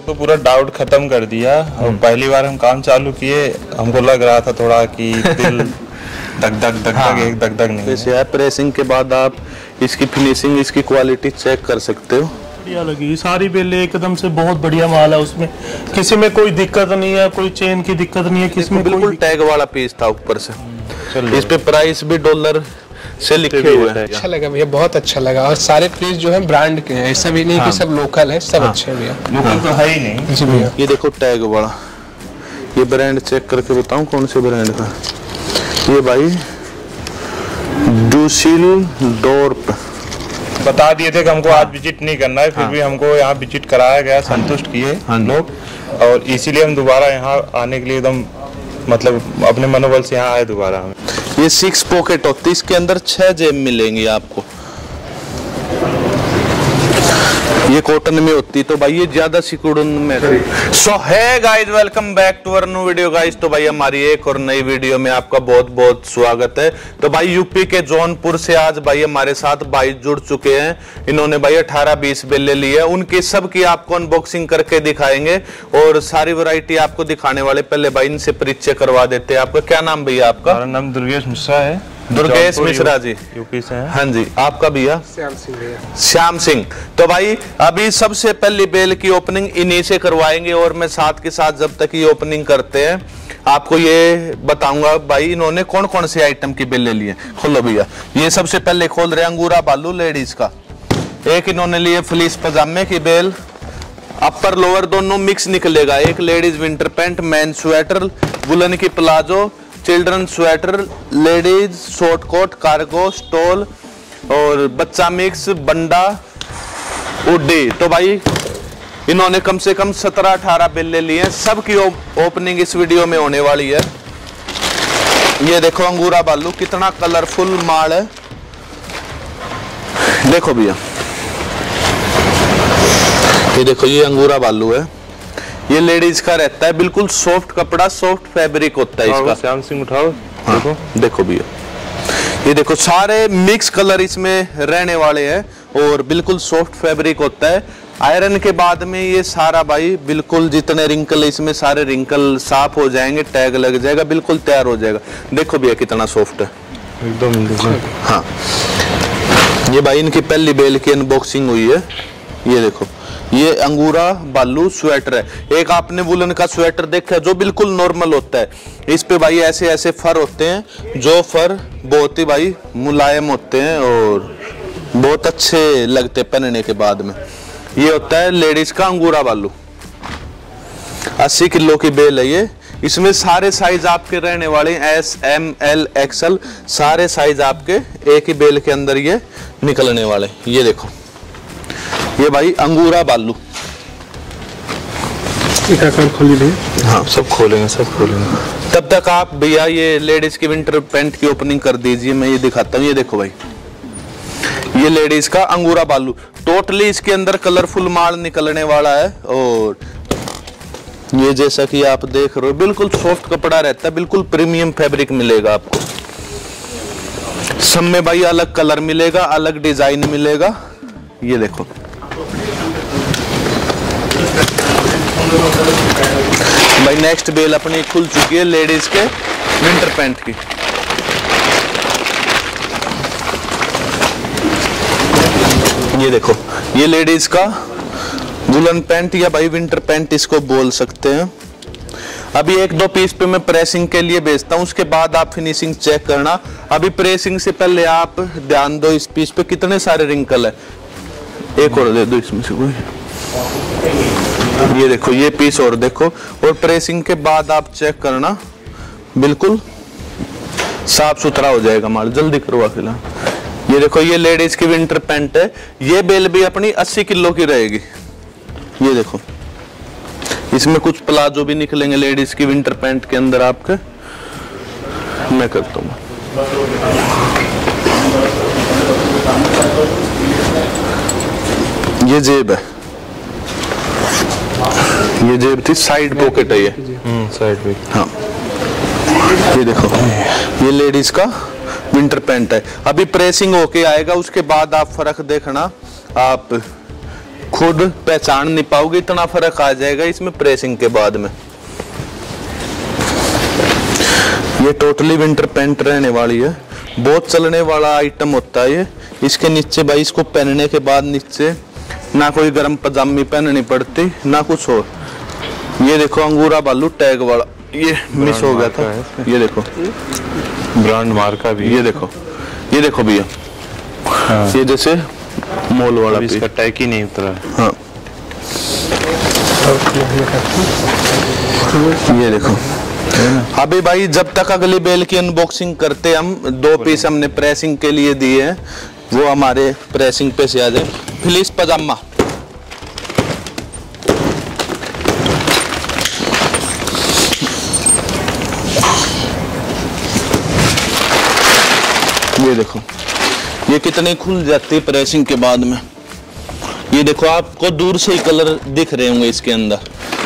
तो पूरा डाउट खत्म कर दिया। और पहली बार हम काम चालू किए, हमको लग रहा था थोड़ा कि दिल धक धक धक धक, एक धक धक नहीं। वैसे है प्रेसिंग के बाद आप इसकी फिनिशिंग, इसकी क्वालिटी चेक कर सकते हो। बढ़िया लगी सारी बेलें एकदम से, बहुत बढ़िया माल है उसमें, किसी में कोई दिक्कत नहीं है, कोई चेन की दिक्कत नहीं है, किसी में बिल्कुल टैग वाला पीस था ऊपर से। इस पे प्राइस भी डॉलर से लिखे हुए हैं। अच्छा लगा भैया, बहुत अच्छा लगा। और सारे पीस जो है ब्रांड के हैं, ऐसा भी नहीं कि सब लोकल है, सब अच्छे हैं भैया। लोकल तो है ही नहीं जी भैया। ये देखो टैग वाला, ये ब्रांड चेक करके बताऊं कौन से ब्रांड का। ये भाई डूसिलडोर्फ बता दिए थे कि हमको आज विजिट नहीं करना है, फिर भी हमको यहाँ विजिट कराया गया, संतुष्ट किए लोग, और इसीलिए हम दोबारा यहाँ आने के लिए एकदम मतलब अपने मनोबल से यहाँ आए दोबारा। हमें ये 6 पॉकेट होती है, इसके अंदर 6 जेब मिलेंगी आपको। ये कॉटन में होती तो भाई ये ज्यादा सिकुड़न में। सो है guys, welcome back to our new video guys. तो भाई हमारी एक और नई वीडियो में आपका बहुत बहुत स्वागत है। तो भाई यूपी के जौनपुर से आज भाई हमारे साथ भाई जुड़ चुके हैं। इन्होंने भाई 18-20 बेले ली है, उनकी सब की आपको अनबॉक्सिंग करके दिखाएंगे और सारी वैरायटी आपको दिखाने वाले। पहले भाई इनसे परिचय करवा देते हैं। आपका क्या नाम भैया? आपका? हमारा नाम दुर्गेश मिश्रा है। दुर्गेश मिश्रा जी, यूपी से हैं। हाँ जी। आपका भैया? श्याम सिंह भैया। श्याम सिंह। तो भाई अभी सबसे पहली बेल की ओपनिंग इन्हीं से करवाएंगे और मैं साथ के साथ जब तक ये ओपनिंग करते हैं आपको ये बताऊंगा भाई इन्होंने कौन कौन से आइटम की बेल ले लिए। खोलो भैया। ये सबसे पहले खोल रहे हैं अंगूरा बालू लेडीज का। एक इन्होंने लिए फ्लीस पजामे की बेल, अपर लोअर दोनों मिक्स निकलेगा। एक ladies winter pant, man sweater, woollen की palazzo, children sweater, ladies short coat, cargo, stole और बच्चा मिक्स, बंडा, उड्डी। तो भाई इन्होंने कम से कम 17-18 बेले लिए हैं। सबकी ओपनिंग इस वीडियो में होने वाली है। ये देखो अंगूरा बालू, कितना कलरफुल माल है। देखो भैया, ये देखो ये अंगूरा बालू है। ये लेडीज का रहता है, बिल्कुल सॉफ्ट कपड़ा, सॉफ्ट फैब्रिक होता है इसका। श्याम सिंह उठाओ। देखो देखो भैया, ये देखो सारे मिक्स कलर इसमें रहने वाले हैं और बिल्कुल सॉफ्ट फैब्रिक होता है। आयरन के बाद में ये सारा भाई बिल्कुल जितने रिंकल इसमें सारे रिंकल साफ हो जाएंगे, टैग लग जाएगा, बिल्कुल तैयार हो जाएगा। देखो भैया कितना सॉफ्ट है एकदम। हाँ, ये भाई इनकी पहली बेल की अनबॉक्सिंग हुई है। ये देखो ये अंगूरा बालू स्वेटर है। एक आपने वुलन का स्वेटर देखा जो बिल्कुल नॉर्मल होता है, इस पे भाई ऐसे ऐसे फर होते हैं, जो फर बहुत ही भाई मुलायम होते हैं और बहुत अच्छे लगते पहनने के बाद में। ये होता है लेडीज का अंगूरा बालू। 80 किलो की बेल है ये। इसमें सारे साइज आपके रहने वाले S, M, L, XL, सारे साइज आपके एक ही बेल के अंदर ये निकलने वाले। ये देखो ये भाई अंगूरा बालू। खोली भैया। हाँ सब खोलेंगे, सब खोलेंगे। तब तक आप भैया ये लेडीज की विंटर पैंट की ओपनिंग कर दीजिए, मैं ये दिखाता हूँ। ये देखो भाई, ये लेडीज का अंगूरा बालू। टोटली इसके अंदर कलरफुल माल निकलने वाला है और ये जैसा कि आप देख रहे हो बिल्कुल सॉफ्ट कपड़ा रहता है, बिल्कुल प्रीमियम फैब्रिक मिलेगा आपको। सब में भाई अलग कलर मिलेगा, अलग डिजाइन मिलेगा। ये देखो भाई नेक्स्ट बेल अपनी खुल चुकी है लेडीज के विंटर पैंट की। ये देखो ये लेडीज का वुलन पैंट या भाई विंटर पैंट इसको बोल सकते हैं। अभी 1-2 पीस पे मैं प्रेसिंग के लिए भेजता हूँ, उसके बाद आप फिनिशिंग चेक करना। अभी प्रेसिंग से पहले आप ध्यान दो इस पीस पे कितने सारे रिंकल है। एक और दे दो इसमें से कोई। ये देखो ये पीस और देखो, और प्रेसिंग के बाद आप चेक करना, बिल्कुल साफ सुथरा हो जाएगा माल। जल्दी करवा फिलहाल। ये देखो ये लेडीज की विंटर पैंट है। ये बेल भी अपनी 80 किलो की रहेगी। ये देखो इसमें कुछ प्लाजो भी निकलेंगे लेडीज की विंटर पैंट के अंदर आपके। मैं करता हूँ। ये जेब है, ये जेब थी, साइड पॉकेट है ये। साइड पे। हाँ ये देखो ये लेडीज का विंटर पैंट है। अभी प्रेसिंग होके आएगा, उसके बाद आप फर्क देखना। आप खुद पहचान नहीं पाओगे, इतना फर्क आ जाएगा इसमें प्रेसिंग के बाद में। ये टोटली विंटर पैंट रहने वाली है, बहुत चलने वाला आइटम होता है ये। इसके नीचे भाई इसको पहनने के बाद नीचे ना कोई गर्म पजामी पहननी पड़ती ना कुछ और। ये देखो अंगूरा बालू टैग वाला, ये मिस हो गया था। ये देखो ब्रांड मार्का भी, ये देखो भैया। हाँ। ये जैसे मॉल वाला भी, इसका टैग ही नहीं उतरा। हाँ ये देखो। अभी भाई जब तक अगली बेल की अनबॉक्सिंग करते हम 2 पीस हमने प्रेसिंग के लिए दिए हैं, वो हमारे प्रेसिंग पे से आ जाए। फ्लीस पजामा, ये देखो ये कितनी खुल जाती है प्रेसिंग के बाद में। ये देखो आपको दूर से ही कलर दिख रहे होंगे इसके अंदर,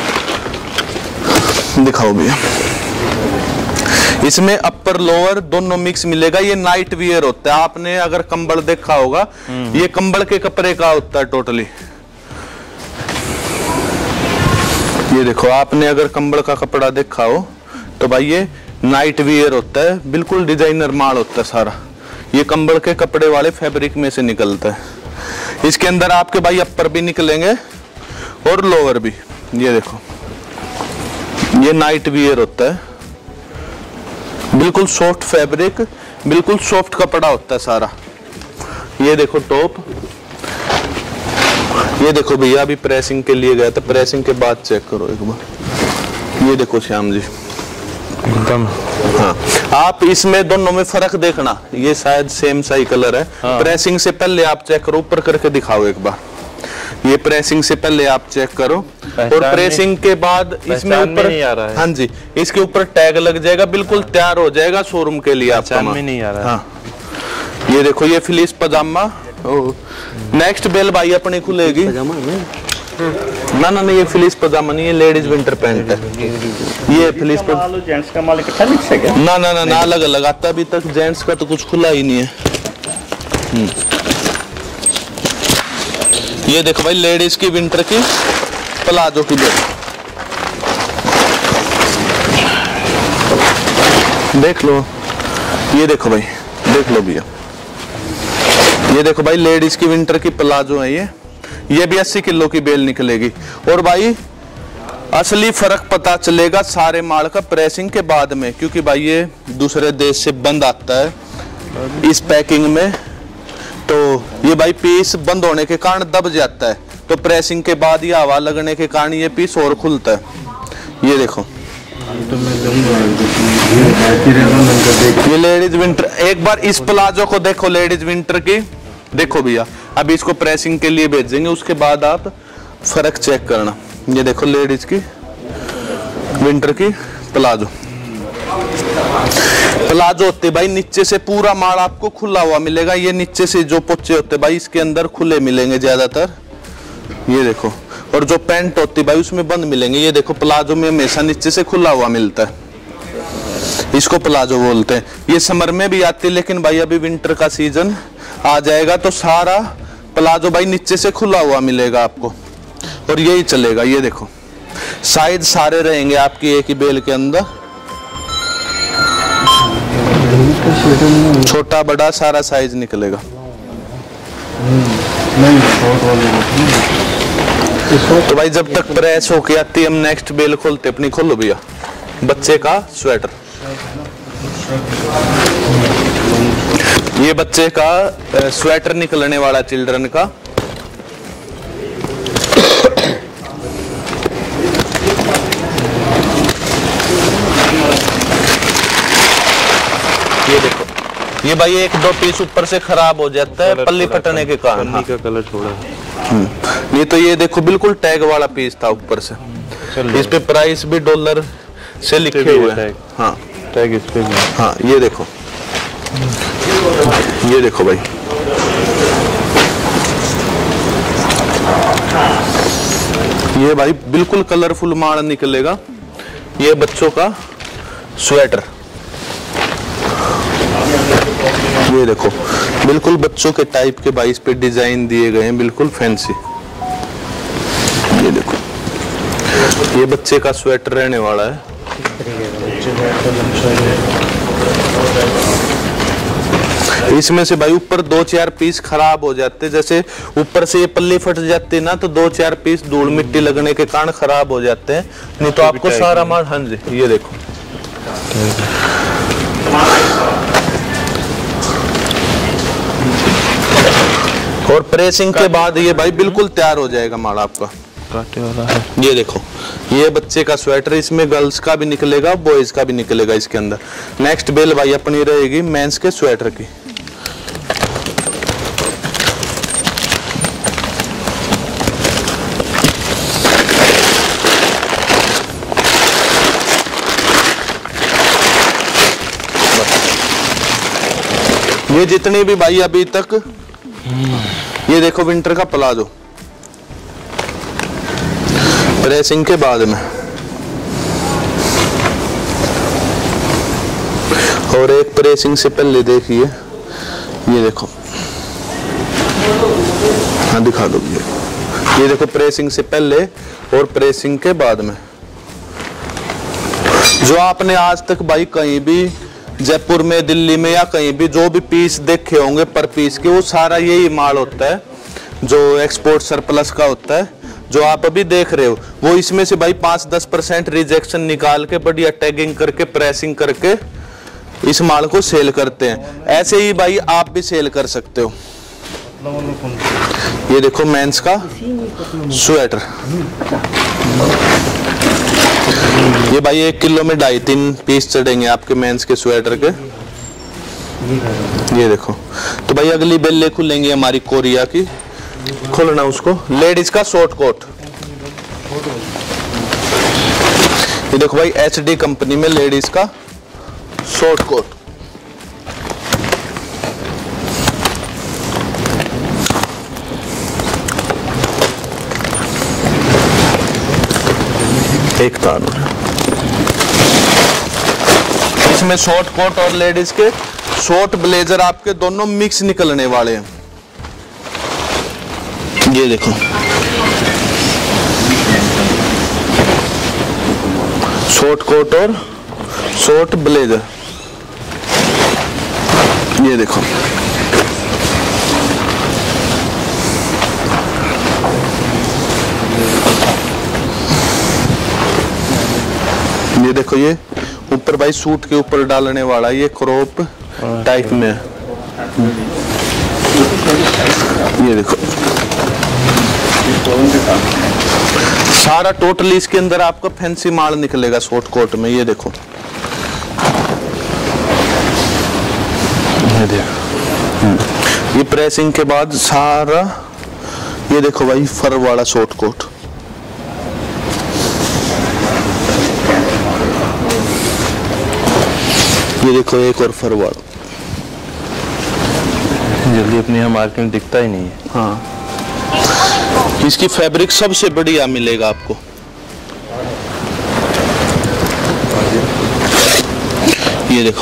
दिखाओ भैया। इसमें अपर लोअर दोनों मिक्स मिलेगा। ये नाइट वियर होता है, आपने अगर कंबल देखा होगा, ये कंबल के कपड़े का होता है टोटली। ये देखो आपने अगर कंबल का कपड़ा देखा हो तो भाई ये नाइट वियर होता है, बिल्कुल डिजाइनर माल होता है सारा। ये कंबल के कपड़े वाले फैब्रिक में से निकलता है। इसके अंदर आपके भाई अपर भी निकलेंगे और लोअर भी। ये देखो ये नाइट वियर होता है, बिल्कुल सॉफ्ट फैब्रिक, बिल्कुल सॉफ्ट कपड़ा होता है सारा। ये देखो टॉप, ये देखो भैया अभी प्रेसिंग के लिए गया था, प्रेसिंग के बाद चेक करो एक बार। ये देखो श्याम जी एकदम। हाँ आप इसमें दोनों में फर्क देखना, ये शायद सेम सा ही कलर है। हाँ। प्रेसिंग से पहले आप चेक करो, ऊपर करके दिखाओ एक बार। ये प्रेसिंग से पहले आप चेक करो और प्रेसिंग के बाद इसमें ऊपर नहीं आ रहा है। हाँ जी, इसके ऊपर टैग लग जाएगा, बिल्कुल तैयार हो जाएगा शोरूम के लिए आपका में नहीं आ रहा है। हाँ ये देखो ये फ्लीस पजामा। नेक्स्ट बेल भाई अपनी खुलेगी। ना ना ये फ्लीस पजामा नहीं, ये लेडीज विंटर पैंट है। ये फ्लीस पजामा जेंट्स का माल इकट्ठा मिक्स है क्या? ना ना ना ना अलग अलग आता, अभी तक जेंट्स का तो कुछ खुला ही नहीं है। ये देखो भाई लेडीज की विंटर की प्लाजो की बेल, देख लो। ये देखो भाई, देख लो भैया, ये देखो भाई लेडीज की विंटर की प्लाजो है। ये भी 80 किलो की बेल निकलेगी। और भाई असली फर्क पता चलेगा सारे माल का प्रेसिंग के बाद में, क्योंकि भाई ये दूसरे देश से बंद आता है इस पैकिंग में, तो ये भाई पीस बंद होने के कारण दब जाता है, तो प्रेसिंग के बाद ये हवा लगने के कारण ये पीस और खुलता है। ये देखो ये लेडीज विंटर, एक बार इस प्लाजो को देखो लेडीज विंटर की, देखो भैया अभी इसको प्रेसिंग के लिए भेजेंगे, उसके बाद आप फर्क चेक करना। ये देखो लेडीज की विंटर की प्लाजो होते भाई, नीचे से पूरा माल आपको खुला हुआ मिलेगा। ये नीचे से जो पोचे होते भाई इसके अंदर खुले मिलेंगे ज्यादातर। ये देखो, और जो पैंट होती भाई उसमें बंद मिलेंगे। ये देखो प्लाजो में हमेशा नीचे से खुला हुआ मिलता है, इसको प्लाजो बोलते हैं। ये समर में भी आती है, लेकिन भाई अभी विंटर का सीजन आ जाएगा तो सारा प्लाजो भाई नीचे से खुला हुआ मिलेगा आपको, और यही चलेगा। ये देखो साइज सारे रहेंगे आपकी एक ही बेल के अंदर, छोटा बड़ा सारा साइज निकलेगा। तो भाई जब तक प्रेस होके आती है हम नेक्स्ट बेल खोलते अपनी। खोलो भैया, बच्चे का स्वेटर, ये बच्चे का स्वेटर निकलने वाला चिल्ड्रन का। ये देखो, ये भाई एक दो पीस ऊपर से खराब हो जाता है पल्ली फटने के कारण। पन्नी का कलर छोड़ा। ये तो ये देखो बिल्कुल टैग वाला पीस था ऊपर से, इस पे प्राइस भी डॉलर से लिखे हुए हैं। हाँ टैग इस पे भी। हाँ ये देखो, ये देखो भाई, ये भाई बिल्कुल कलरफुल माल निकलेगा। ये बच्चों का स्वेटर, ये देखो बिल्कुल बच्चों के टाइप के भाई इस पे डिजाइन दिए गए हैं, बिल्कुल फैंसी। ये देखो, ये बच्चे का स्वेटर रहने वाला है। इसमें से भाई ऊपर 2-4 पीस खराब हो जाते, जैसे ऊपर से ये पल्ली फट जाती है ना, तो 2-4 पीस धूल मिट्टी लगने के कारण खराब हो जाते हैं, नहीं तो आपको सारा माल। हाँ जी, ये देखो, और प्रेसिंग के बाद ये भाई बिल्कुल तैयार हो जाएगा माल आपका। काटे वाला है। ये देखो, ये बच्चे का स्वेटर, इसमें गर्ल्स का भी निकलेगा, बॉयज का भी निकलेगा इसके अंदर। नेक्स्ट बेल भाई अपनी रहेगी मेंस के स्वेटर की। ये जितनी भी भाई अभी तक, ये देखो विंटर का प्लाजो प्रेसिंग के बाद में, और एक प्रेसिंग से पहले देखिए, ये देखो, हाँ दिखा दो, ये देखो प्रेसिंग से पहले और प्रेसिंग के बाद में। जो आपने आज तक भाई कहीं भी जयपुर में, दिल्ली में या कहीं भी जो भी पीस देखे होंगे पर पीस के, वो सारा यही माल होता है जो एक्सपोर्ट सरप्लस का होता है, जो आप अभी देख रहे हो। वो इसमें से भाई 5-10% रिजेक्शन निकाल के बढ़िया टैगिंग करके प्रेसिंग करके इस माल को सेल करते हैं। ऐसे ही भाई आप भी सेल कर सकते हो। ये देखो मेंस का स्वेटर, ये भाई 1 किलो में 2.5-3 पीस चढ़ेंगे आपके मेंस के स्वेटर के। ये देखो, तो भाई अगली बेल्ले खुलेंगी हमारी कोरिया की, खोलना उसको। लेडीज का शॉर्ट कोट, ये देखो भाई HD कंपनी में लेडीज का शॉर्ट कोट। एक तार, इसमें शॉर्ट कोट और लेडीज के शॉर्ट ब्लेजर आपके दोनों मिक्स निकलने वाले हैं। ये देखो, शॉर्ट कोट और शॉर्ट ब्लेजर, ये देखो। ये देखो, ये ऊपर भाई सूट के ऊपर डालने वाला, ये क्रॉप टाइप में है। ये देखो, सारा टोटली इसके अंदर आपका फैंसी माल निकलेगा शॉर्ट कोट में। ये देखो, ये प्रेसिंग के बाद सारा, ये देखो भाई फर वाला शॉर्ट कोट। ये देखो एक और फर वाला, जल्दी अपने यहाँ मार्केट में दिखता ही नहीं है। हाँ, इसकी फैब्रिक सबसे बढ़िया मिलेगा आपको। ये देखो,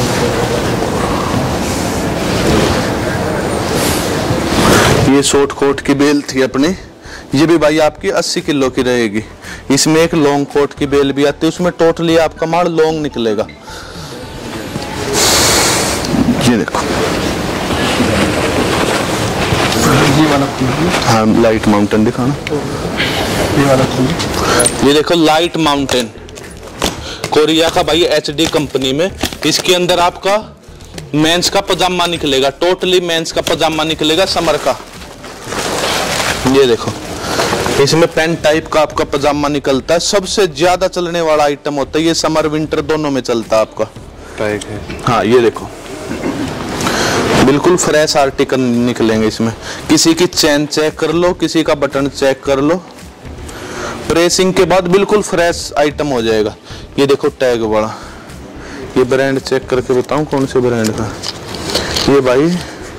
ये शॉर्ट कोट की बेल थी अपनी, ये भी भाई आपकी 80 किलो की रहेगी। इसमें एक लॉन्ग कोट की बेल भी आती है, उसमें टोटली आपका माल लॉन्ग निकलेगा। ये देखो, हाँ लाइट माउंटेन दिखाना, ये देखो लाइट माउंटेन कोरिया का भाई HD कंपनी में। इसके अंदर आपका मेंस का पजामा निकलेगा, टोटली मेंस का पजामा निकलेगा समर का। ये देखो, इसमें पैंट टाइप का आपका पजामा निकलता है। सबसे ज्यादा चलने वाला आइटम होता है ये, समर विंटर दोनों में चलता है आपका। हाँ, ये देखो बिल्कुल फ्रेश आर्टिकल निकलेंगे इसमें। किसी की चेन चेक कर लो, किसी का बटन चेक कर लो, प्रेसिंग के बाद बिल्कुल फ्रेश आइटम हो जाएगा। ये देखो टैग वाला, ये ब्रांड चेक करके बताऊं कौन से ब्रांड का। ये भाई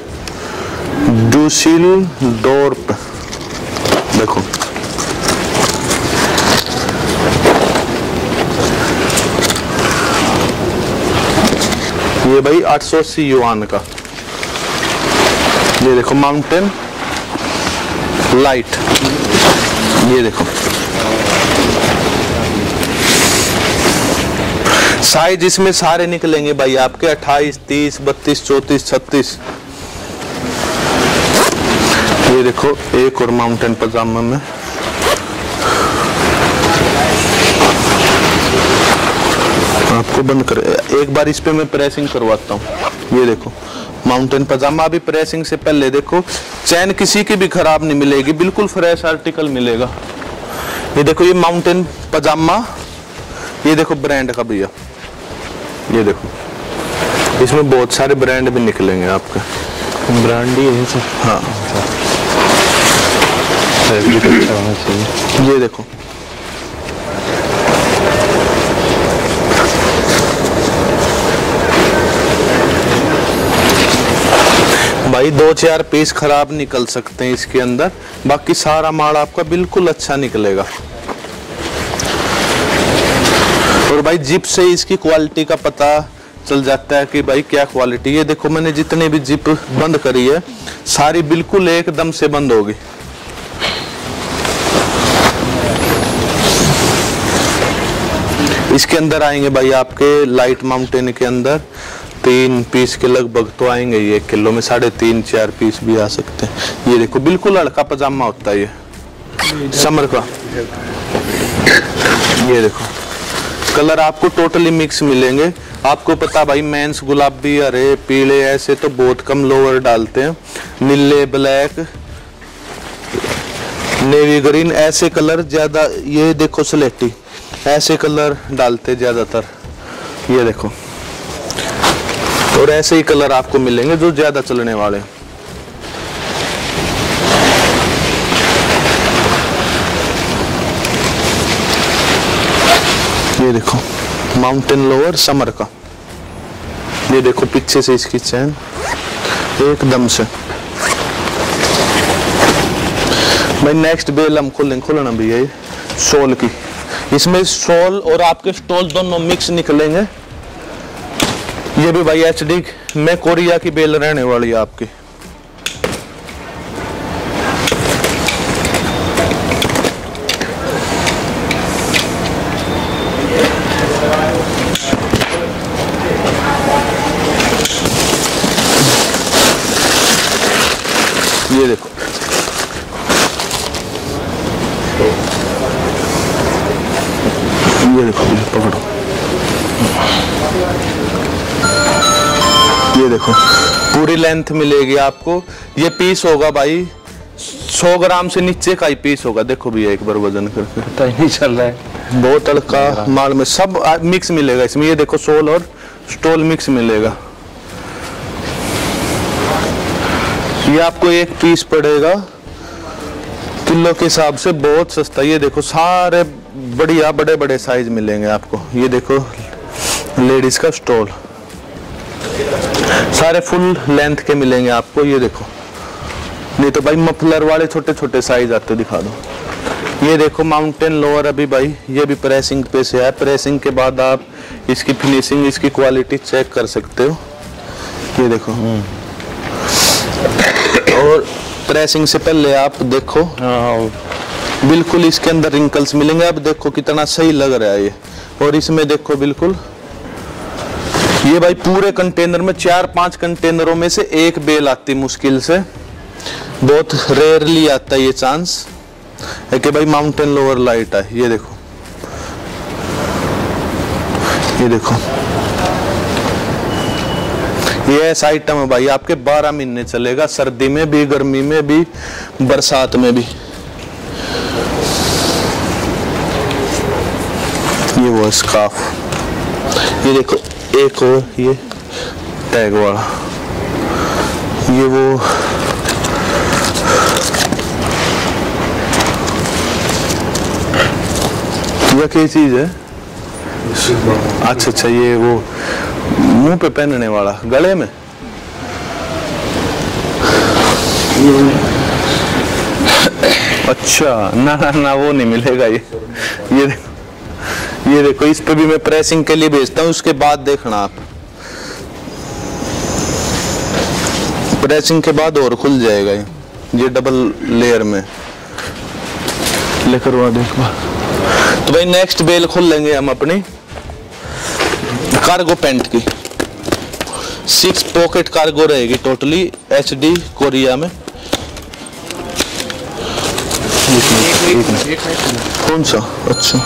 डुसिलडोर्फ, देखो ये भाई 880 युआन का। ये देखो माउंटेन लाइट, ये देखो साइज इसमें सारे निकलेंगे भाई आपके 28, 30, 32, 34, 36। ये देखो एक और माउंटेन पजामा में आपको बंद कर, एक बार इस पे मैं प्रेसिंग करवाता हूँ। ये देखो माउंटेन पजामा, अभी प्रेसिंग से पहले देखो चैन किसी की भी खराब नहीं मिलेगी, बिल्कुल फ्रेश आर्टिकल मिलेगा। ये देखो ये माउंटेन पजामा, ये देखो ब्रांड का भैया, ये देखो इसमें बहुत सारे ब्रांड भी निकलेंगे आपके, ब्रांड ही है सर। हाँ अच्छा होना चाहिए। ये देखो भाई 2-4 पीस खराब निकल सकते हैं इसके अंदर, बाकी सारा माल आपका बिल्कुल अच्छा निकलेगा। और भाई जिप से इसकी क्वालिटी का पता चल जाता है कि भाई क्या क्वालिटी। ये देखो मैंने जितने भी जिप बंद करी है सारी बिल्कुल एकदम से बंद होगी। इसके अंदर आएंगे भाई आपके लाइट माउंटेन के अंदर 3 पीस के लगभग तो आएंगे, ये 1 किलो में 3.5-4 पीस भी आ सकते हैं। ये देखो बिल्कुल हल्का पजामा होता है ये समर का। ये देखो कलर आपको टोटली मिक्स मिलेंगे। आपको पता भाई मेंस गुलाबी, हरे, पीले ऐसे तो बहुत कम लोअर डालते हैं, नीले, ब्लैक, नेवी ग्रीन ऐसे कलर ज्यादा, ये देखो स्लेटी ऐसे कलर डालते ज्यादातर। ये देखो और ऐसे ही कलर आपको मिलेंगे जो ज्यादा चलने वाले। ये देखो माउंटेन लोअर समर का, ये देखो पीछे से इसकी चैन एकदम से। भाई नेक्स्ट बेल हम खोलना भी है सोल की, इसमें सोल और आपके स्टोल दोनों मिक्स निकलेंगे। ये भी भाई एचडी में कोरिया की बेल रहने वाली है आपकी। ये देखो ये देखो पकड़ो, ये देखो पूरी लेंथ मिलेगी आपको। ये पीस होगा भाई 100 ग्राम से नीचे का ही पीस होगा। देखो भैया एक बार वजन करके, पता ही नहीं चल रहा है। बहुत हल्का माल में सब मिक्स मिलेगा इसमें। ये देखो सोल और स्टोल मिक्स मिलेगा। ये आपको एक पीस पड़ेगा किलो के हिसाब से बहुत सस्ता। ये देखो सारे बढ़िया बड़े बड़े साइज मिलेंगे आपको। ये देखो लेडीज का स्टोल सारे फुल लेंथ के मिलेंगे आपको। ये देखो, नहीं तो भाई मफलर वाले छोटे छोटे साइज आते दिखा दो। ये देखो माउंटेन लोअर, अभी भाई ये भी प्रेसिंग पे से है। प्रेसिंग के बाद आप इसकी फिनिशिंग, इसकी क्वालिटी चेक कर सकते हो। ये देखो और प्रेसिंग से पहले आप देखो बिल्कुल इसके अंदर रिंकल्स मिलेंगे। अब देखो कितना सही लग रहा है ये। और इसमें देखो बिल्कुल ये भाई पूरे कंटेनर में 4-5 कंटेनरों में से एक बेल आती मुश्किल से, बहुत रेयरली आता है ये चांस है कि भाई माउंटेन लोअर लाइट है। ये देखो, ये देखो ये ऐसा आइटम है भाई आपके 12 महीने चलेगा, सर्दी में भी, गर्मी में भी, बरसात में भी। ये वो स्कार्फ, ये देखो एक और ये टैग वाला, ये वो यह क्या चीज है? अच्छा, ये वो मुंह पे पहनने वाला, गले में। अच्छा ना वो नहीं मिलेगा। ये देखो इस पे भी मैं प्रेसिंग के लिए भेजता हूँ, उसके बाद देखना आप। प्रेसिंग के बाद और खुल जाएगा ये डबल लेयर में। लेकर वहां देखो। तो भाई नेक्स्ट बेल खोल लेंगे हम अपनी कार्गो पैंट की। 6 पॉकेट कार्गो रहेगी टोटली HD कोरिया में। कौन सा? अच्छा,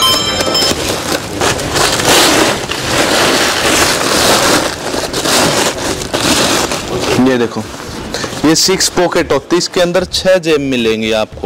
ये देखो, ये 6 पॉकेट होती है, इसके अंदर 6 जेब मिलेंगी आपको।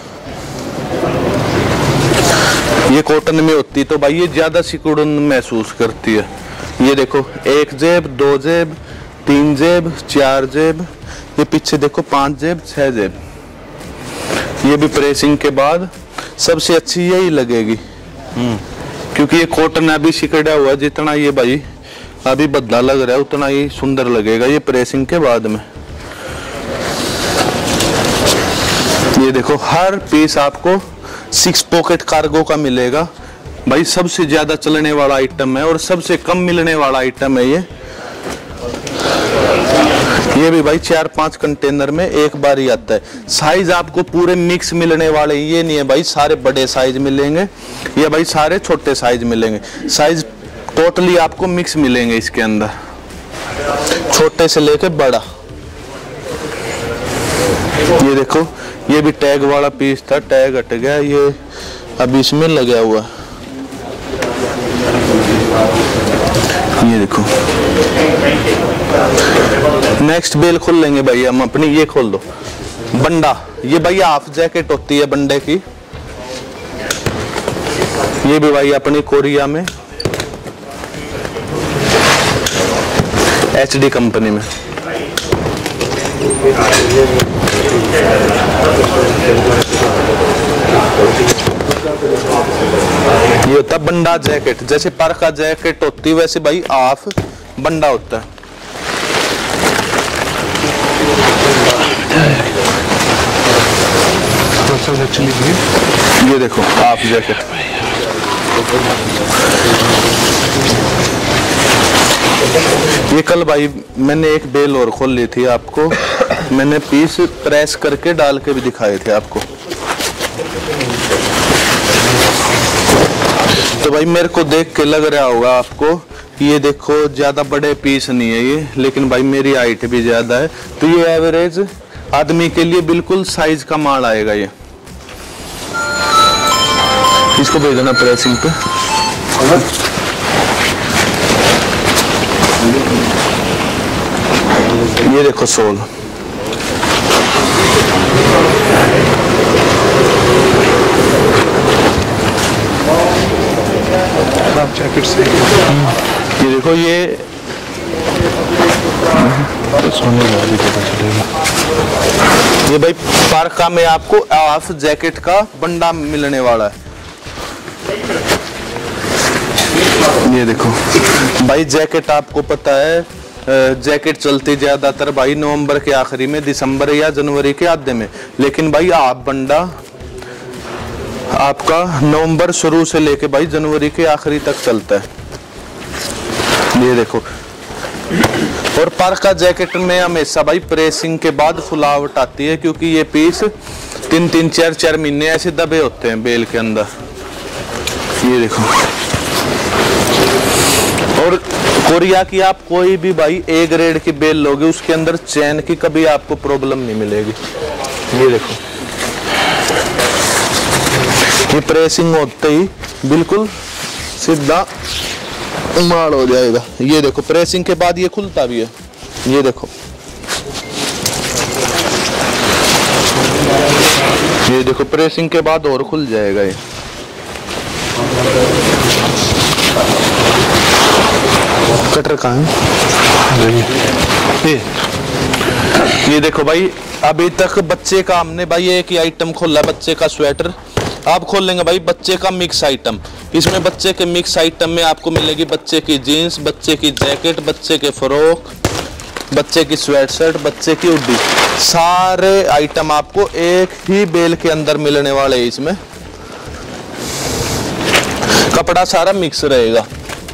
ये कॉटन में होती है तो भाई ये ज्यादा सिकुड़न महसूस करती है। ये देखो, 1 जेब, 2 जेब, 3 जेब, 4 जेब, ये पीछे देखो 5 जेब, 6 जेब। ये भी प्रेसिंग के बाद सबसे अच्छी यही लगेगी, क्योंकि ये कॉटन अभी सिकड़ा हुआ, जितना ये भाई अभी बदला लग रहा है उतना ही सुंदर लगेगा ये प्रेसिंग के बाद में। ये देखो, हर पीस आपको 6 पॉकेट कार्गो का मिलेगा भाई। सबसे ज्यादा चलने वाला आइटम है और सबसे कम मिलने वाला आइटम है ये भी भाई 4-5 कंटेनर में एक बार ही आता है। साइज आपको पूरे मिक्स मिलने वाले, ये नहीं है भाई सारे बड़े साइज मिलेंगे, ये भाई सारे छोटे साइज मिलेंगे। साइज टोटली आपको मिक्स मिलेंगे इसके अंदर, छोटे से लेके बड़ा। ये देखो, ये भी टैग वाला पीस था, टैग हट गया, ये अभी इसमें लगा हुआ। ये देखो, नेक्स्ट बेल खोल लेंगे भाई हम अपनी। ये खोल दो बंडा, ये भाई हाफ जैकेट होती है बंडे की। ये भी भाई अपनी कोरिया में HD कंपनी में। ये होता बंडा जैकेट, जैसे पर का जैकेट होती है वैसे भाई हाफ बंडा होता है। ये देखो हाफ जैकेट। ये कल भाई मैंने एक बेल और खोल ली थी, आपको मैंने पीस प्रेस करके डाल के भी दिखाए थे आपको। तो भाई मेरे को देख के लग रहा होगा आपको, ये देखो ज्यादा बड़े पीस नहीं है ये, लेकिन भाई मेरी हाइट भी ज्यादा है तो ये एवरेज आदमी के लिए बिल्कुल साइज का माल आएगा। ये इसको भेज देना प्रेसिंग पे। ये देखो सोल, जैकेट से ये देखो, ये भाई पार्का में आपको हाफ जैकेट का बंडा मिलने वाला है। ये देखो भाई, जैकेट आपको पता है जैकेट चलती ज्यादातर भाई नवंबर के आखिरी में, दिसंबर या जनवरी के आधे में, लेकिन भाई हाफ बंडा आपका नवंबर शुरू से लेके भाई जनवरी के आखिरी तक चलता है। ये देखो, और पार्का जैकेट में हमेशा भाई प्रेसिंग के बाद फुलावट आती है, क्योंकि ये पीस 3-3, 4-4 महीने ऐसे दबे होते हैं बेल के अंदर। ये देखो, और कोरिया की आप कोई भी भाई A ग्रेड की बेल लोगे, उसके अंदर चैन की कभी आपको प्रॉब्लम नहीं मिलेगी। ये देखो, ये प्रेसिंग होते ही बिल्कुल सीधा माल हो जाएगा। ये देखो, प्रेसिंग के बाद ये खुलता भी है। ये देखो, ये देखो प्रेसिंग के बाद और खुल जाएगा ये। कटर कहाँ है? ये देखो भाई, अभी तक बच्चे का हमने भाई एक ही आइटम खोला, बच्चे का स्वेटर। आप खोल लेंगे भाई बच्चे का मिक्स आइटम। इसमें बच्चे के मिक्स आइटम में आपको मिलेगी बच्चे की जीन्स, बच्चे की जैकेट, बच्चे के फ्रॉक, बच्चे की स्वेट शर्ट, बच्चे की हुडी, सारे आइटम आपको एक ही बेल के अंदर मिलने वाले हैं। इसमें कपड़ा सारा मिक्स रहेगा।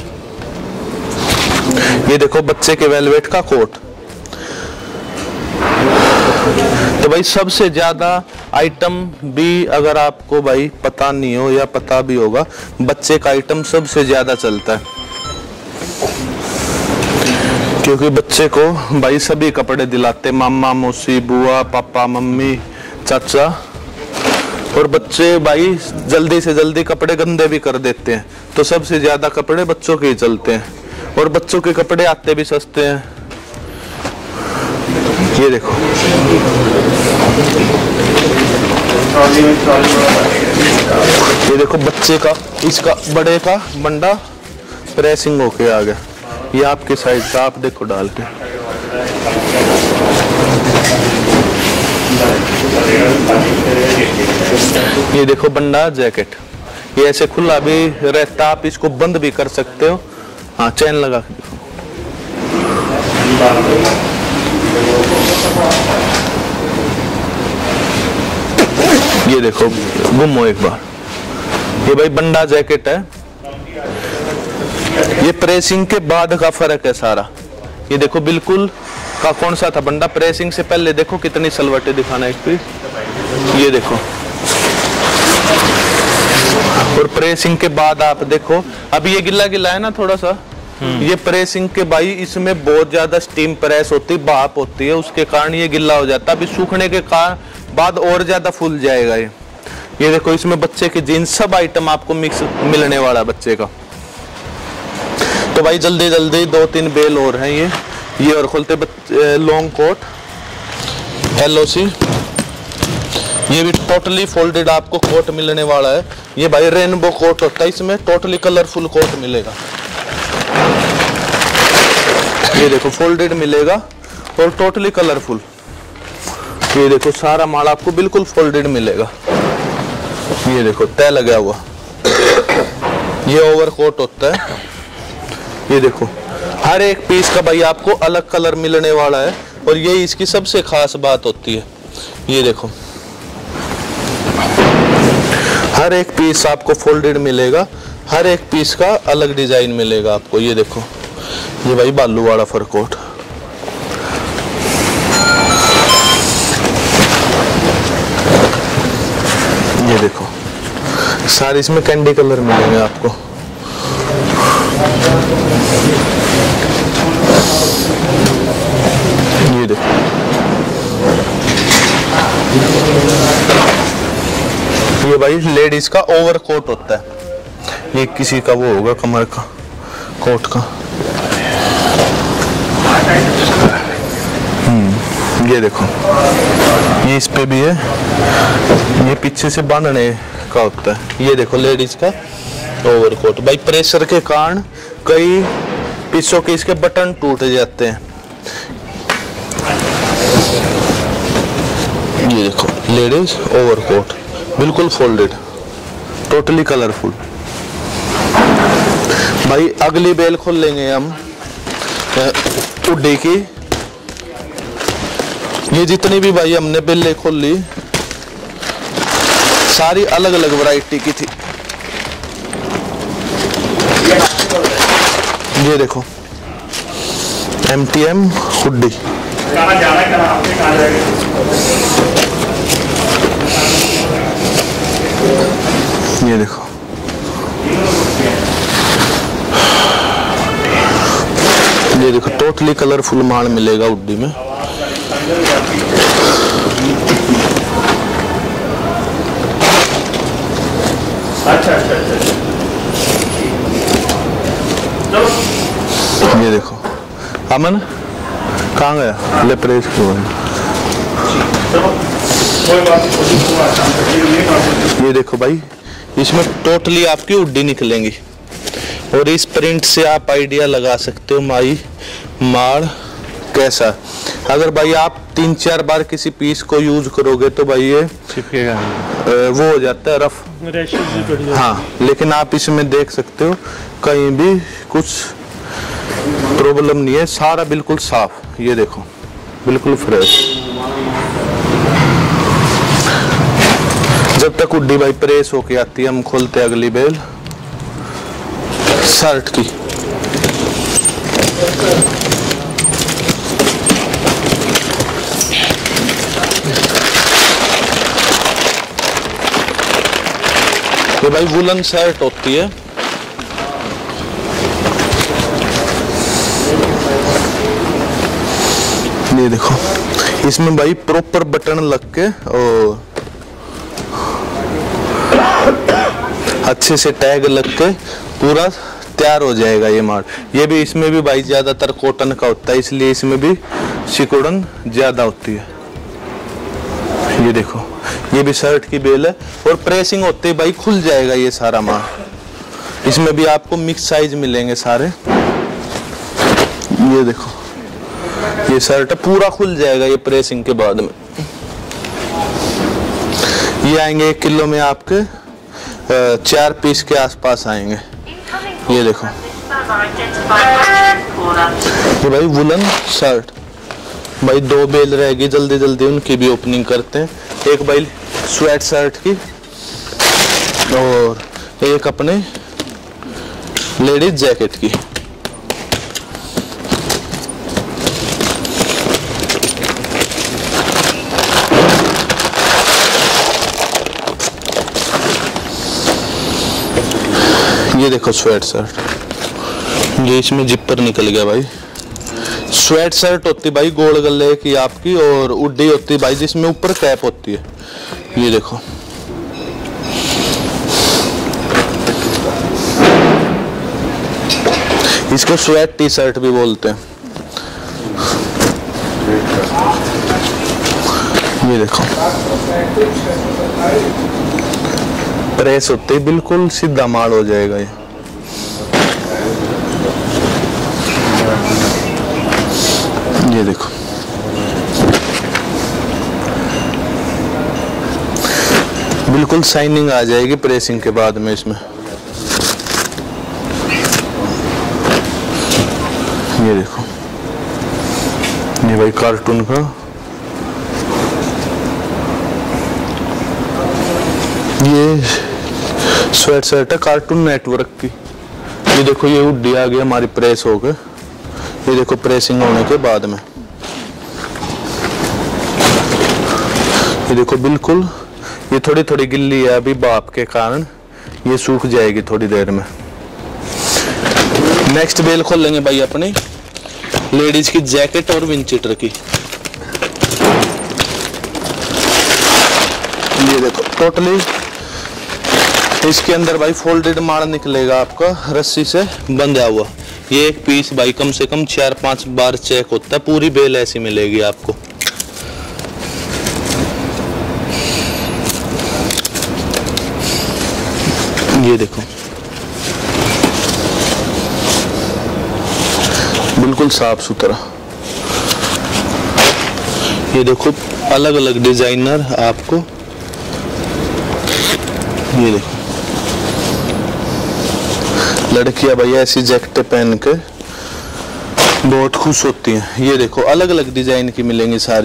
ये देखो, बच्चे के वेलवेट का कोट। तो भाई सबसे ज्यादा आइटम भी अगर आपको भाई पता नहीं हो या पता भी होगा, बच्चे का आइटम सबसे ज्यादा चलता है, क्योंकि बच्चे को भाई सभी कपड़े दिलाते, मामा मौसी बुआ पापा मम्मी चाचा, और बच्चे भाई जल्दी से जल्दी कपड़े गंदे भी कर देते हैं, तो सबसे ज्यादा कपड़े बच्चों के ही चलते हैं, और बच्चों के कपड़े आते भी सस्ते हैं। ये देखो, ये देखो बच्चे का, इसका बड़े का बंडा प्रेसिंग होके आ गया, ये आपके साइड का, आप देखो डाल के। ये देखो बंडा जैकेट, ये ऐसे खुला भी रहता, आप इसको बंद भी कर सकते हो। हाँ, चैन लगा के देखो। ये देखो, घूमो एक बार, ये भाई बंडा जैकेट है, ये प्रेसिंग के बाद का फर्क है सारा। ये देखो बिल्कुल का कौन सा था बंडा, प्रेसिंग से पहले देखो कितनी सलवटें दिखाना एक पीस, ये देखो, और प्रेसिंग के बाद आप देखो, अभी ये गिल्ला गिल्ला है ना थोड़ा सा, ये प्रेसिंग के भाई इसमें बहुत ज्यादा स्टीम प्रेस होती है, भाप होती है, उसके कारण ये गिल्ला हो जाता है। अभी सूखने के बाद और ज्यादा फूल जाएगा ये देखो, इसमें बच्चे की जीन्स सब आइटम आपको मिक्स मिलने वाला बच्चे का। तो भाई जल्दी जल्दी 2-3 बेल और हैं ये और खोलते। लॉन्ग कोट LOC, ये भी टोटली फोल्डेड आपको कोट मिलने वाला है। ये भाई रेनबो कोट होता है, इसमें टोटली कलरफुल कोट मिलेगा। ये देखो फोल्डेड मिलेगा और टोटली कलरफुल। ये देखो सारा माल आपको बिल्कुल फोल्डेड मिलेगा। ये देखो तय लगा हुआ, ये ओवरकोट होता है। ये देखो हर एक पीस का भाई आपको अलग कलर मिलने वाला है, और ये इसकी सबसे खास बात होती है। ये देखो हर एक पीस आपको फोल्डेड मिलेगा, हर एक पीस का अलग डिजाइन मिलेगा आपको। ये देखो, ये भाई बालू वाला फर कोट, ये देखो सारे इसमें कैंडी कलर मिलेंगे आपको। ये देखो ये भाई लेडीज का ओवरकोट होता है, ये किसी का वो होगा कमर का कोट का। ये देखो ये इस पे भी है, ये पीछे से बांधने का होता है। ये देखो लेडीज का ओवरकोट, भाई प्रेशर के कारण कई पीसों के इसके बटन टूट जाते हैं। ये देखो लेडीज ओवरकोट बिल्कुल फोल्डेड, टोटली कलरफुल। भाई अगली बेल खोल लेंगे हम हुडी की। ये जितनी भी भाई हमने बेलें खोल ली सारी अलग अलग वैरायटी की थी। ये देखो MTM हुडी, ये देखो ये देखो टोटली कलरफुल माल मिलेगा हुडी में। ये देखो अमन कहाँ गया, ले प्रेस क्यों। ये देखो भाई इसमें टोटली आपकी हुडी निकलेंगी, और इस प्रिंट से आप आइडिया लगा सकते हो माल कैसा। अगर भाई आप 3-4 बार किसी पीस को यूज करोगे तो भाई ये चिपकेगा, वो हो जाता है रफ। हाँ, लेकिन आप इसमें देख सकते हो कहीं भी कुछ प्रॉब्लम नहीं है, सारा बिल्कुल साफ। ये देखो बिल्कुल फ्रेश। जब तक हुडी भाई प्रेस होके आती है हम खोलते हैं अगली बेल शर्ट की। ये भाई वुलन शर्ट होती है। ये देखो इसमें भाई प्रॉपर बटन लग के और अच्छे से टैग लग के पूरा तैयार हो जाएगा ये माल। ये भी इसमें भी भाई ज्यादातर कॉटन का होता है, इसलिए इसमें भी सिकुड़न ज्यादा होती है। ये देखो ये भी शर्ट की बेल है और प्रेसिंग होते ही भाई खुल जाएगा ये सारा माल। इसमें भी आपको मिक्स साइज मिलेंगे सारे। ये देखो ये शर्ट पूरा खुल जाएगा ये प्रेसिंग के बाद में। ये आएंगे 1 किलो में आपके 4 पीस के आसपास आएंगे। ये देखो ये भाई वुलन शर्ट। भाई 2 बेल रहेगी, जल्दी जल्दी उनकी भी ओपनिंग करते हैं। एक भाई स्वेट शर्ट की और एक अपने लेडीज जैकेट की। ये देखो स्वेट शर्ट, ये इसमें जिपर निकल गया भाई। स्वेट शर्ट होती भाई गोल गले की आपकी और उड्डी होती भाई जिसमें ऊपर कैप होती है। ये देखो इसको स्वेट टी शर्ट भी बोलते हैं। ये देखो प्रेस होते ही बिल्कुल सीधा माल हो जाएगा ये। ये देखो बिल्कुल शाइनिंग आ जाएगी प्रेसिंग के बाद में इसमें। ये देखो ये भाई कार्टून का ये स्वेट शर्ट है कार्टून नेटवर्क की। ये देखो ये उड्डी आ गई हमारी प्रेस हो गए। ये देखो प्रेसिंग होने के बाद में ये देखो बिल्कुल ये थोड़ी थोड़ी गिल्ली है अभी भाप के कारण, ये सूख जाएगी थोड़ी देर में। नेक्स्ट बेल खोल लेंगे भाई अपनी लेडीज की जैकेट और विंचीटर की। ये देखो टोटली इसके अंदर भाई फोल्डेड माल निकलेगा आपका रस्सी से बंधा हुआ। ये एक पीस भाई कम से कम 4-5 बार चेक होता है, पूरी बेल ऐसी मिलेगी आपको। ये देखो बिल्कुल साफ सुथरा। ये देखो अलग अलग डिजाइनर आपको। ये देखो लड़कियां भाई ऐसी जैकेटें पहन के बहुत खुश होती हैं। ये देखो अलग अलग डिजाइन की मिलेंगी सारी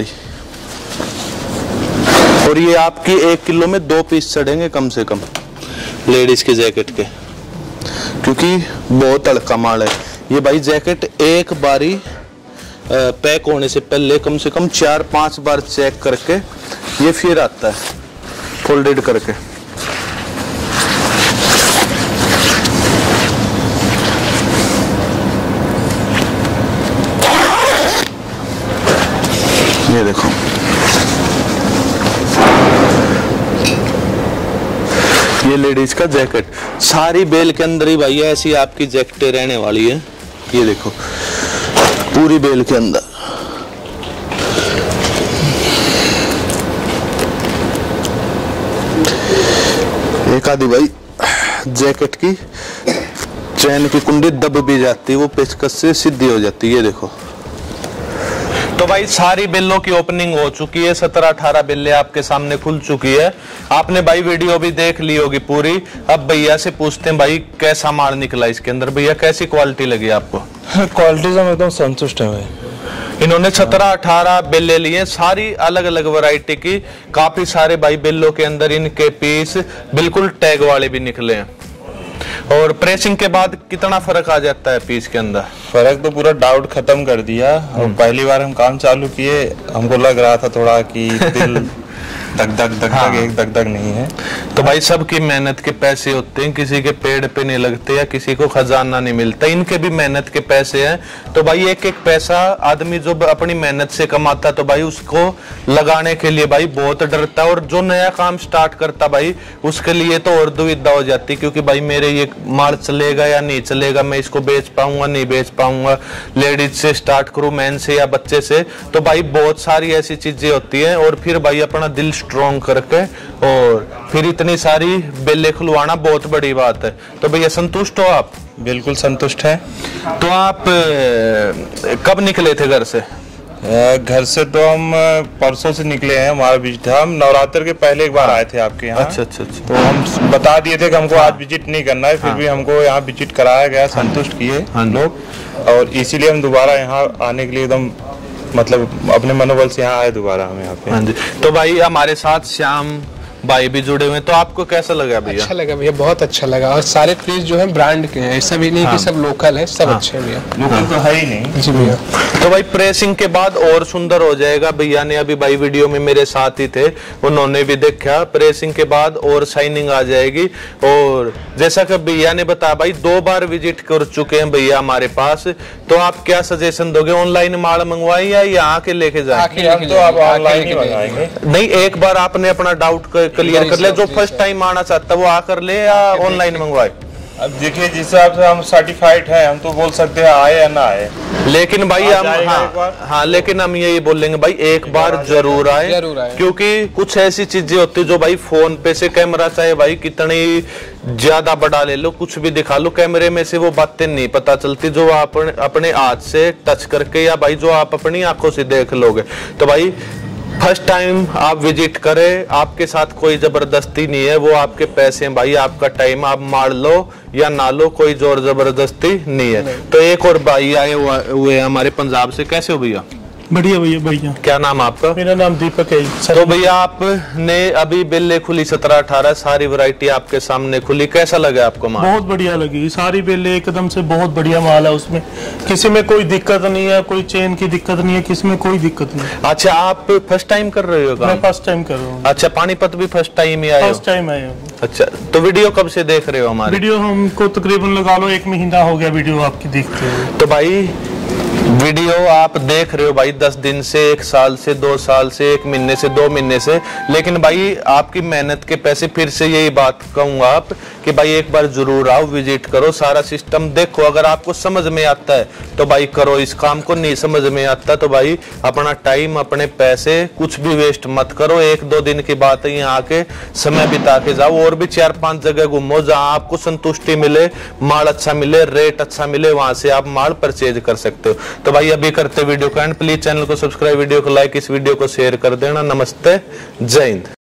और ये आपकी 1 किलो में 2 पीस चढ़ेंगे कम से कम लेडीज के जैकेट के, क्योंकि बहुत हल्का माल है। ये भाई जैकेट एक बारी पैक होने से पहले कम से कम 4-5 बार चेक करके ये फिर आता है फोल्डेड करके। ये देखो ये लेडीज का जैकेट, सारी बेल के अंदर ही भाई ऐसी आपकी जैकेटें रहने वाली है। ये देखो पूरी बेल के अंदर। एक आधी भाई जैकेट की चैन की कुंडी दब भी जाती है, वो पेचकस से सीधी हो जाती है। ये देखो तो भाई सारी बिल्लों की ओपनिंग हो चुकी है, 17-18 बिल्ले आपके सामने खुल चुकी है। आपने भाई वीडियो भी देख ली होगी पूरी। अब भैया से पूछते हैं भाई कैसा माल निकला इसके अंदर। भैया कैसी क्वालिटी लगी आपको? क्वालिटी से हम एकदम संतुष्ट है भाई। इन्होंने 17-18 बिल्ले लिए, सारी अलग अलग वैरायटी की। काफी सारे भाई बिल्लों के अंदर इनके पीस बिल्कुल टैग वाले भी निकले हैं। और प्रेसिंग के बाद कितना फर्क आ जाता है पीस के अंदर? फर्क तो पूरा डाउट खत्म कर दिया। और पहली बार हम काम चालू किए, हमको लग रहा था थोड़ा कि दिल दग दग दग हाँ। दग एक दग दग नहीं है। तो भाई सबकी मेहनत के पैसे होते हैं, किसी के पेड़ पे नहीं लगते या किसी को खजाना नहीं मिलता, इनके भी मेहनत के पैसे हैं। तो भाई एक एक पैसा आदमी जो अपनी मेहनत से कमाता तो भाई उसको लगाने के लिए भाई बहुत डरता है, और जो नया काम स्टार्ट करता भाई उसके लिए तो और दुविधा हो जाती, क्योंकि भाई मेरे ये माल चलेगा या नहीं चलेगा, मैं इसको बेच पाऊंगा नहीं बेच पाऊंगा, लेडीज से स्टार्ट करूं, मैन से या बच्चे से। तो भाई बहुत सारी ऐसी चीजें होती हैं, और फिर भाई अपना दिल स्ट्रॉन्ग करके और फिर इतनी सारी बेले खुलवाना बहुत बड़ी बात है। तो भैया संतुष्ट हो आप? बिल्कुल संतुष्ट है। तो आप कब निकले थे घर से? घर से तो हम परसों से निकले हैं, हमारा विजिट था, हम नवरात्र के पहले एक बार आए थे आपके यहाँ। अच्छा अच्छा अच्छा। तो हम बता दिए थे कि हमको आज विजिट नहीं करना है, फिर भी हमको यहाँ विजिट कराया गया, संतुष्ट किए लोग, और इसीलिए हम दोबारा यहाँ आने के लिए एकदम मतलब अपने मनोबल से यहाँ आए दोबारा हम यहाँ पे। हाँ जी। तो भाई हमारे साथ श्याम भाई भी जुड़े हुए हैं, तो आपको कैसा लगा भैया? अच्छा लगा भैया, बहुत अच्छा लगा। और सारे पीस जो है ब्रांड के हैं, ऐसा भी नहीं कि सब लोकल है, सब अच्छे हैं भैया। लोकल तो है ही नहीं। जी भैया। तो भाई प्रेसिंग के बाद और सुंदर हो जाएगा। भैया ने अभी भाई वीडियो में मेरे साथ ही थे, उन्होंने भी देखा, प्रेसिंग के बाद और शाइनिंग आ जाएगी। और जैसा कि भैया ने बताया भाई 2 बार विजिट कर चुके हैं भैया हमारे पास, तो आप क्या सजेशन दोगे? ऑनलाइन माल मंगवाए या यहाँ के लेके जाए? हम तो आप ऑनलाइन ही मंगाएंगे। नहीं, एक बार आपने अपना डाउट क्लियर कर लिया, जो फर्स्ट टाइम आना चाहता है वो आकर ले या ऑनलाइन मंगवाए? अब देखिए जिस हिसाब से हम सर्टिफाइड हैं, हम तो बोल सकते हैं आए या ना आए, लेकिन भाई हम हाँ लेकिन हम यही बोलेंगे भाई एक बार जरूर आए, क्योंकि कुछ ऐसी चीजें होती है जो भाई फोन पे से कैमरा चाहे भाई कितनी ज्यादा बड़ा ले लो, कुछ भी दिखा लो, कैमरे में से वो बातें नहीं पता चलती जो आप अपने हाथ से टच करके या भाई जो आप अपनी आंखों से देख लोगे। तो भाई फर्स्ट टाइम आप विजिट करें, आपके साथ कोई जबरदस्ती नहीं है, वो आपके पैसे हैं भाई, आपका टाइम, आप मार लो या ना लो, कोई जोर जबरदस्ती नहीं है। तो एक और भाई आए हुए हमारे पंजाब से, कैसे हो भैया? बढ़िया भैया। भैया क्या नाम आपका? मेरा नाम दीपक है। तो भैया आपने अभी बेले खुली 17-18 सारी वैरायटी आपके सामने खुली, कैसा लगा आपको माल? बहुत बढ़िया लगी, सारी बेले एकदम से बहुत बढ़िया माल है, उसमें किसी में कोई दिक्कत नहीं है, कोई चेन की दिक्कत नहीं है, किसी में कोई दिक्कत नहीं। अच्छा, आप फर्स्ट टाइम कर रहे हो काम? मैं फर्स्ट टाइम कर रहा हूँ। अच्छा, पानीपत भी फर्स्ट टाइम ही आए हो? फर्स्ट टाइम आए हो। अच्छा, तो वीडियो कब से देख रहे हो हमारी? वीडियो हमको तकरीबन लगा लो 1 महीना हो गया वीडियो आपकी देखते हुए। तो भाई वीडियो आप देख रहे हो भाई 10 दिन से, 1 साल से, 2 साल से, 1 महीने से, 2 महीने से, लेकिन भाई आपकी मेहनत के पैसे, फिर से यही बात कहूंगा आप कि भाई एक बार जरूर आओ, विजिट करो, सारा सिस्टम देखो। अगर आपको समझ में आता है तो भाई करो इस काम को, नहीं समझ में आता तो भाई अपना टाइम, अपने पैसे कुछ भी वेस्ट मत करो। 1-2 दिन की बात है, यहाँ आके समय बिता के जाओ, और भी 4-5 जगह घूमो जहाँ आपको संतुष्टि मिले, माल अच्छा मिले, रेट अच्छा मिले, वहां से आप माल परचेज कर सकते हो। तो भाई अभी करते वीडियो को एंड, प्लीज चैनल को सब्सक्राइब, वीडियो को लाइक, इस वीडियो को शेयर कर देना। नमस्ते, जय हिंद।